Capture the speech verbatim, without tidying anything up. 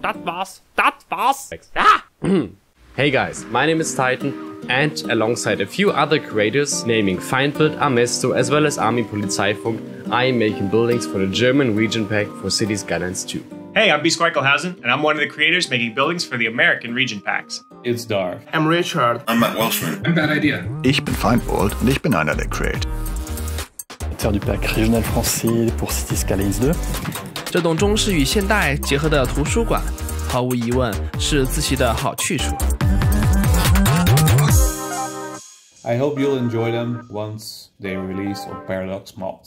das war's. Das war's. Ah! Hey guys, my name is Titan, and alongside a few other creators, naming Feindbold, Amesto, as well as Army Polizeifunk, I am making buildings for the German region pack for City Skylines two. Hey, I'm bsquiklehousen, and I'm one of the creators making buildings for the American region packs. It's Darf. I'm Richard. I'm MacWelshman. I'm Bad Idea. Ich bin Feindbold und ich bin einer der Creator. Auteur du pack régional français pour City Skylines deux. 这栋中式与现代结合的图书馆，毫无疑问是自习的好去处。 I hope you'll enjoy them once they release on Paradox Mods.